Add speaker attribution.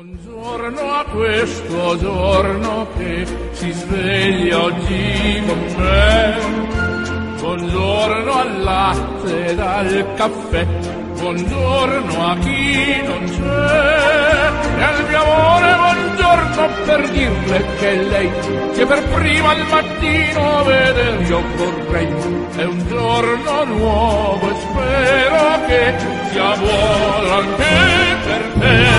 Speaker 1: Buongiorno a questo giorno che si sveglia oggi con me. Buongiorno al latte ed al caffè. Buongiorno a chi non c'è. E al mio amore buongiorno per dirle che lei che per prima al mattino veder io vorrei. È un giorno nuovo e spero che sia buono anche per te.